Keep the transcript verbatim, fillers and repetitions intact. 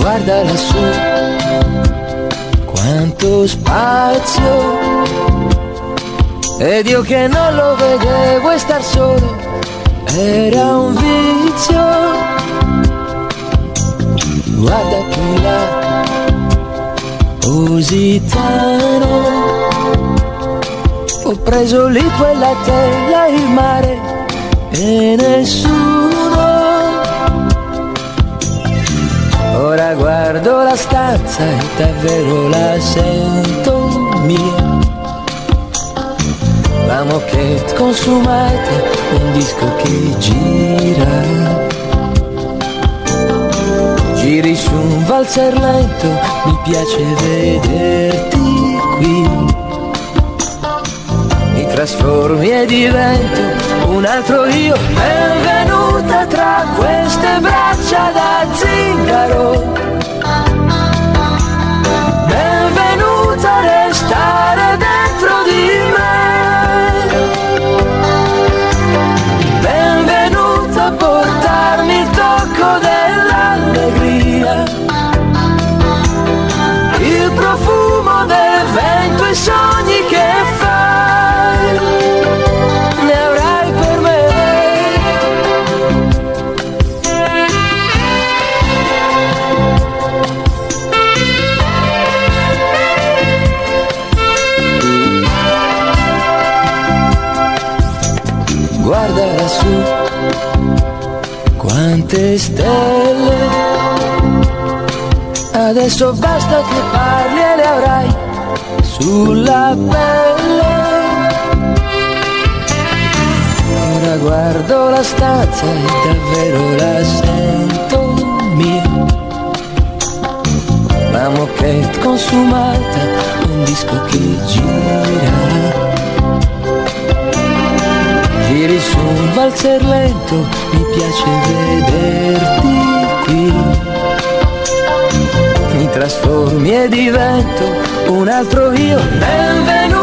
guarda lassù, quanto spazio, ed io che non lo vedevo e star solo era un vizio. Guarda più là, Positano, ho preso lì quella tela, il mare e nessuno. Ora guardo la stanza e davvero la sento mia. La moquette consumata, un disco che gira. Giri su un valzer lento, mi piace vederti qui. Mi trasformi e divento un altro io. Benvenuta tra queste braccia da zingaro. Benvenuta a restare dentro di me. Benvenuta a portarmi il tocco dell'allegria, il profumo del vento e i sogni che fai, ne avrai per me. Guarda lassù, quante stelle, adesso basta che parli e le avrai sulla pelle. Ora guardo la stanza e davvero la sento mia. La moquette consumata, un disco che gira. Giri su un valzer lento, mi piace vederti qui. Mi trasformi e divento un altro io. Benvenuto